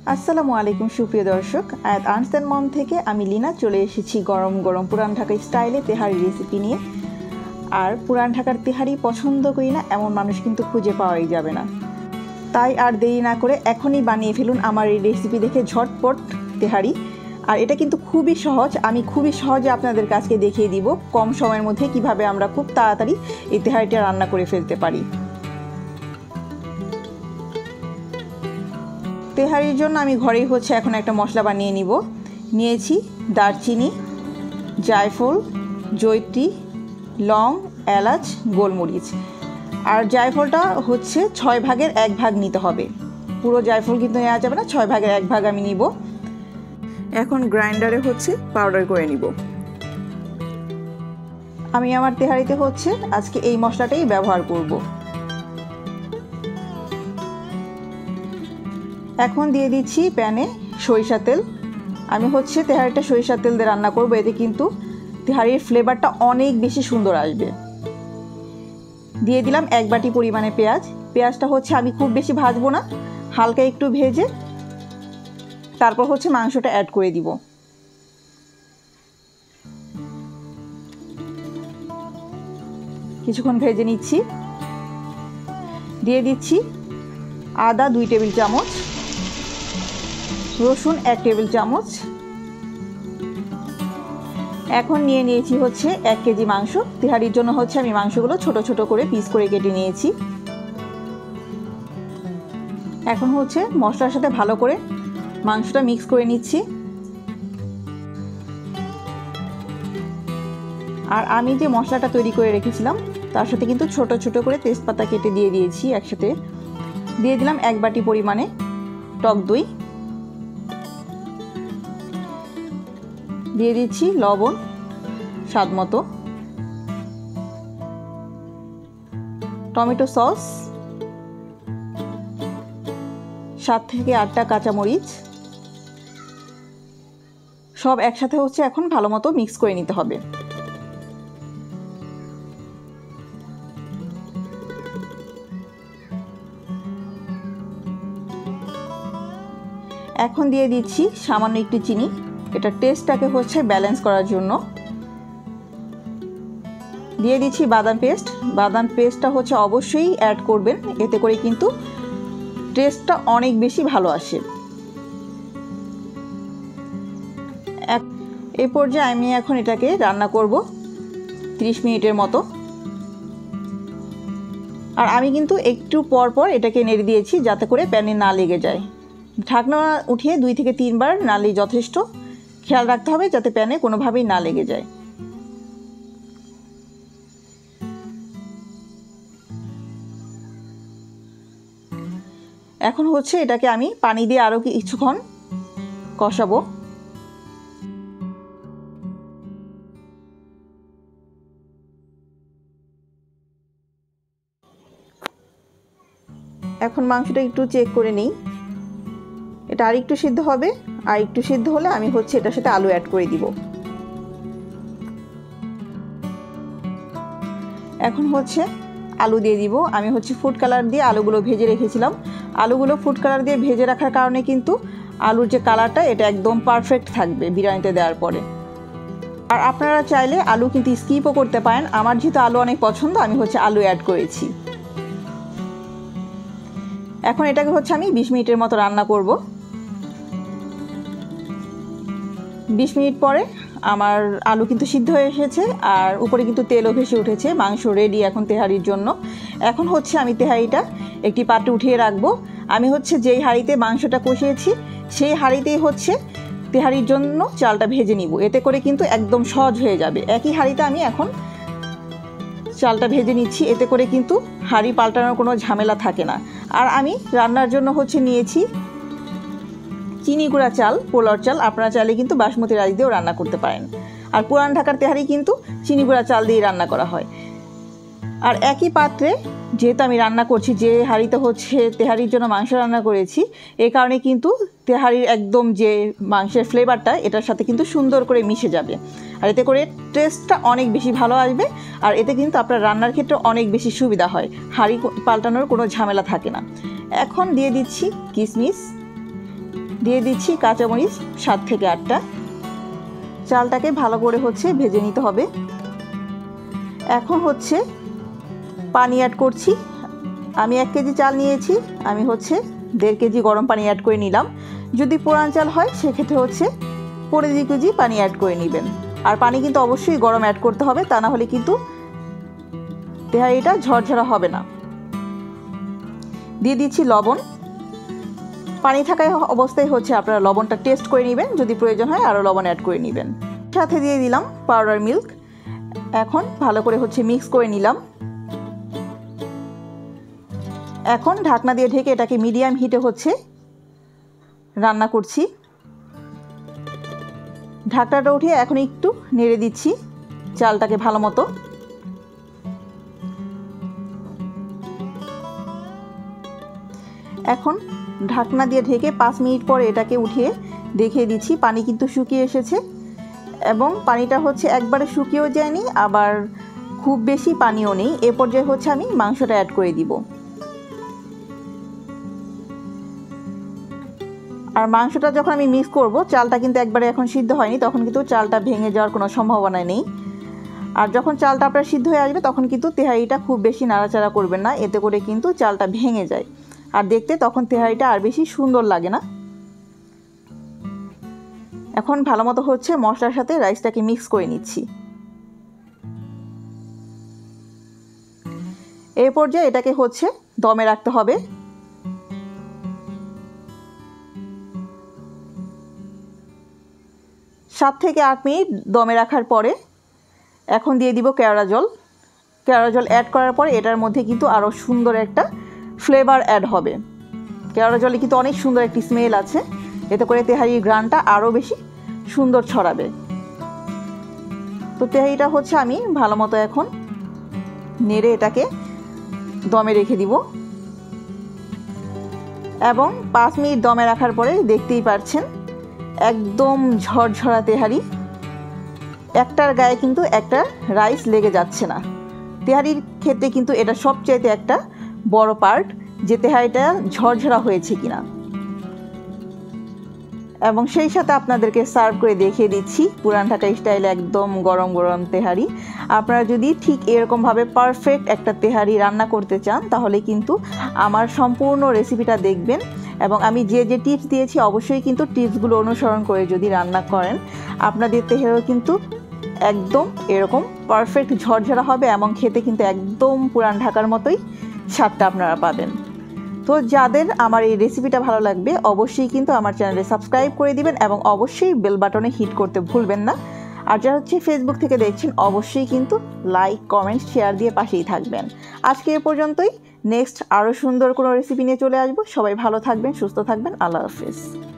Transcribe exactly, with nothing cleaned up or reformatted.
আসসালামু আলাইকুম সুপ্রিয় দর্শক, আয়াত আর্টস অ্যান্ড মম থেকে আমি লীনা চলে এসেছি গরম গরম পুরান ঢাকা স্টাইলে তেহারি রেসিপি নিয়ে। আর পুরান ঢাকার তেহারি পছন্দ করি না এমন মানুষ কিন্তু খুঁজে পাওয়াই যাবে না। তাই আর দেরি না করে এখনই বানিয়ে ফেলুন আমার এই রেসিপি দেখে ঝটপট তেহারি। আর এটা কিন্তু খুবই সহজ, আমি খুবই সহজে আপনাদের কাছে দেখিয়ে দিব কম সময়ের মধ্যে কিভাবে আমরা খুব তাড়াতাড়ি এই তেহারিটা রান্না করে ফেলতে পারি। তেহারির জন্য আমি ঘরেই হচ্ছে এখন একটা মশলা বানিয়ে নিব। নিয়েছি দারচিনি, জায়ফল, জয়ত্রী, লং, এলাচ, গোলমরিচ। আর জায়ফলটা হচ্ছে ছয় ভাগের এক ভাগ নিতে হবে, পুরো জায়ফল কিন্তু নেওয়া যাবে না, ছয় ভাগের এক ভাগ আমি নিব। এখন গ্রাইন্ডারে হচ্ছে পাউডার করে নিব। আমি আমার তেহারিতে হচ্ছে আজকে এই মশলাটাই ব্যবহার করব। এখন দিয়ে দিচ্ছি প্যানে সরিষা তেল। আমি হচ্ছে তেহারিটা সরিষা তেল দিয়ে রান্না করব, এতে কিন্তু তেহারির ফ্লেভারটা অনেক বেশি সুন্দর আসবে। দিয়ে দিলাম এক বাটি পরিমাণে পেঁয়াজ। পেঁয়াজটা হচ্ছে আমি খুব বেশি ভাজবো না, হালকা একটু ভেজে তারপর হচ্ছে মাংসটা অ্যাড করে দিব। কিছুক্ষণ ভেজে নিচ্ছি। দিয়ে দিচ্ছি আদা দুই টেবিল চামচ, রসুন এক টেবিল চামচ। এখন নিয়ে নিয়েছি হচ্ছে এক কেজি মাংস। তেহারির জন্য হচ্ছে আমি মাংসগুলো ছোট ছোট করে পিস করে কেটে নিয়েছি। এখন হচ্ছে মশলার সাথে ভালো করে মাংসটা মিক্স করে নিচ্ছি। আর আমি যে মশলাটা তৈরি করে রেখেছিলাম তার সাথে কিন্তু ছোট ছোট করে তেজপাতা কেটে দিয়ে দিয়েছি একসাথে। দিয়ে দিলাম এক বাটি পরিমাণে টক দই। দিয়ে দিচ্ছি লবণ স্বাদ মতো, টমেটো সস, সাত থেকে আটটা কাঁচামরিচ। সব একসাথে হচ্ছে এখন ভালো মতো মিক্স করে নিতে হবে। এখন দিয়ে দিচ্ছি সামান্য একটু চিনি, এটা টেস্টটাকে হচ্ছে ব্যালেন্স করার জন্য। দিয়ে দিচ্ছি বাদাম পেস্ট। বাদাম পেস্টটা হচ্ছে অবশ্যই অ্যাড করবেন, এতে করে কিন্তু টেস্টটা অনেক বেশি ভালো আসে। এই পর্যায়ে আমি এখন এটাকে রান্না করব ত্রিশ মিনিটের মতো। আর আমি কিন্তু একটু পর পর এটাকে নেড়ে দিয়েছি যাতে করে প্যানে না লেগে যায়। ঢাকনা উঠিয়ে দুই থেকে তিনবার নাড়লেই যথেষ্ট। খেয়াল রাখতে হবে যাতে প্যানে কোনোভাবেই না লেগে যায়। এখন হচ্ছে এটাকে আমি পানি দিয়ে আরও কিছুক্ষণ কষাবো। এখন মাংসটা একটু চেক করে নিই, এটা আর একটু সিদ্ধ হবে। আর একটু সিদ্ধ হলে আমি হচ্ছে এটার সাথে আলু অ্যাড করে দিব। এখন হচ্ছে আলু দিয়ে দিব। আমি হচ্ছে ফুড কালার দিয়ে আলুগুলো ভেজে রেখেছিলাম। আলুগুলো ফুড কালার দিয়ে ভেজে রাখার কারণে কিন্তু আলুর যে কালারটা এটা একদম পারফেক্ট থাকবে বিরিয়ানিতে দেওয়ার পরে। আর আপনারা চাইলে আলু কিন্তু স্কিপও করতে পারেন। আমার যেহেতু আলু অনেক পছন্দ আমি হচ্ছে আলু অ্যাড করেছি। এখন এটাকে হচ্ছে আমি বিশ মিনিটের মতো রান্না করব। বিশ মিনিট পরে আমার আলু কিন্তু সিদ্ধ হয়ে এসেছে আর উপরে কিন্তু তেলও ভেসে উঠেছে। মাংস রেডি এখন তেহারির জন্য। এখন হচ্ছে আমি তেহারিটা একটি পাত্রে উঠিয়ে রাখবো। আমি হচ্ছে যেই হাঁড়িতে মাংসটা কষিয়েছি সেই হাঁড়িতেই হচ্ছে তেহারির জন্য চালটা ভেজে নিব, এতে করে কিন্তু একদম সহজ হয়ে যাবে। একই হাঁড়িতে আমি এখন চালটা ভেজে নিচ্ছি, এতে করে কিন্তু হাঁড়ি পাল্টানোর কোনো ঝামেলা থাকে না। আর আমি রান্নার জন্য হচ্ছে নিয়েছি চিনি গুঁড়া চাল, পোলাওর চাল। আপনারা চাইলে কিন্তু বাসমতি রাইস দিয়েও রান্না করতে পারেন। আর পুরান ঢাকার তেহারি কিন্তু চিনি গুঁড়া চাল দিয়ে রান্না করা হয়। আর একই পাত্রে যেহেতু আমি রান্না করছি, যে হাঁড়িতে হচ্ছে তেহারির জন্য মাংস রান্না করেছি, এই কারণে কিন্তু তেহারির একদম যে মাংসের ফ্লেভারটা এটার সাথে কিন্তু সুন্দর করে মিশে যাবে। আর এতে করে টেস্টটা অনেক বেশি ভালো আসবে। আর এতে কিন্তু আপনার রান্নার ক্ষেত্রে অনেক বেশি সুবিধা হয়, হাঁড়ি পাল্টানোর কোনো ঝামেলা থাকে না। এখন দিয়ে দিচ্ছি কিশমিশ, দিয়ে দিচ্ছি কাঁচামরিচ সাত থেকে আটটা। চালটাকে ভালো করে হচ্ছে ভেজে নিতে হবে। এখন হচ্ছে পানি অ্যাড করছি। আমি এক কেজি চাল নিয়েছি, আমি হচ্ছে দেড় কেজি গরম পানি অ্যাড করে নিলাম। যদি পুরান চাল হয় সেক্ষেত্রে হচ্ছে পনেরো দুই কেজি পানি অ্যাড করে নেবেন। আর পানি কিন্তু অবশ্যই গরম অ্যাড করতে হবে, তা না হলে কিন্তু তেহারিটা ঝরঝরা হবে না। দিয়ে দিচ্ছি লবণ। পানি থাকায় অবস্থায় হচ্ছে আপনারা লবণটা টেস্ট করে নেবেন, যদি প্রয়োজন হয় আরও লবণ অ্যাড করে নেবেন। সাথে দিয়ে দিলাম পাউডার মিল্ক। এখন ভালো করে হচ্ছে মিক্স করে নিলাম। এখন ঢাকনা দিয়ে ঢেকে এটাকে মিডিয়াম হিটে হচ্ছে রান্না করছি। ঢাকনাটা উঠিয়ে এখন একটু নেড়ে দিচ্ছি চালটাকে ভালো মতো। এখন ঢাকনা দিয়ে ঢেকে পাঁচ মিনিট পরে এটাকে উঠিয়ে দেখিয়ে দিচ্ছি। পানি কিন্তু শুকিয়ে এসেছে এবং পানিটা হচ্ছে একবারে শুকিয়েও যায়নি, আবার খুব বেশি পানিও নেই। এ পর্যায়ে হচ্ছে আমি মাংসটা অ্যাড করে দিব। আর মাংসটা যখন আমি মিক্স করব, চালটা কিন্তু একবারে এখন সিদ্ধ হয়নি, তখন কিন্তু চালটা ভেঙে যাওয়ার কোনো সম্ভাবনা নেই। আর যখন চালটা আপনার সিদ্ধ হয়ে আসবে তখন কিন্তু তেহারিটা খুব বেশি নাড়াচাড়া করবেন না, এতে করে কিন্তু চালটা ভেঙে যায় আর দেখতে তখন তেহারিটা আর বেশি সুন্দর লাগে না। এখন ভালো মতো হচ্ছে মশলার সাথে রাইসটাকে মিক্স করে নিচ্ছি। এই পর্যায়ে এটাকে হচ্ছে দমে রাখতে হবে। সাত থেকে আট মিনিট দমে রাখার পরে এখন দিয়ে দিব কেওড়া জল। কেওড়া জল অ্যাড করার পরে এটার মধ্যে কিন্তু আরও সুন্দর একটা ফ্লেভার অ্যাড হবে। কেওড়া জলে কিন্তু অনেক সুন্দর একটি স্মেল আছে, এতে করে তেহারির গ্রানটা আরও বেশি সুন্দর ছড়াবে। তো তেহারিটা হচ্ছে আমি ভালো মতো এখন নেড়ে এটাকে দমে রেখে দিব এবং পাঁচ মিনিট দমে রাখার পরে দেখতেই পাচ্ছেন একদম ঝরঝরা তেহারি। একটার গায়ে কিন্তু একটা রাইস লেগে যাচ্ছে না। তেহারির ক্ষেত্রে কিন্তু এটা সবচাইতে একটা বড় পার্ট, যে তেহারিটা ঝরঝরা হয়েছে কিনা। এবং সেই সাথে আপনাদেরকে সার্ভ করে দেখিয়ে দিচ্ছি পুরান ঢাকা স্টাইলে একদম গরম গরম তেহারি। আপনারা যদি ঠিক এরকমভাবে পারফেক্ট একটা তেহারি রান্না করতে চান তাহলে কিন্তু আমার সম্পূর্ণ রেসিপিটা দেখবেন এবং আমি যে যে টিপস দিয়েছি অবশ্যই কিন্তু টিপসগুলো অনুসরণ করে যদি রান্না করেন আপনাদের তেহারিও কিন্তু একদম এরকম পারফেক্ট ঝরঝরা হবে এবং খেতে কিন্তু একদম পুরান ঢাকার মতোই স্বাদটা আপনারা পাবেন। তো যাদের আমার এই রেসিপিটা ভালো লাগবে অবশ্যই কিন্তু আমার চ্যানেলে সাবস্ক্রাইব করে দিবেন এবং অবশ্যই বেল বাটনে হিট করতে ভুলবেন না। আর যারা হচ্ছে ফেসবুক থেকে দেখছেন অবশ্যই কিন্তু লাইক কমেন্ট শেয়ার দিয়ে পাশেই থাকবেন। আজকে এ পর্যন্তই। নেক্সট আরও সুন্দর কোনো রেসিপি নিয়ে চলে আসবো। সবাই ভালো থাকবেন, সুস্থ থাকবেন। আল্লাহ হাফেজ।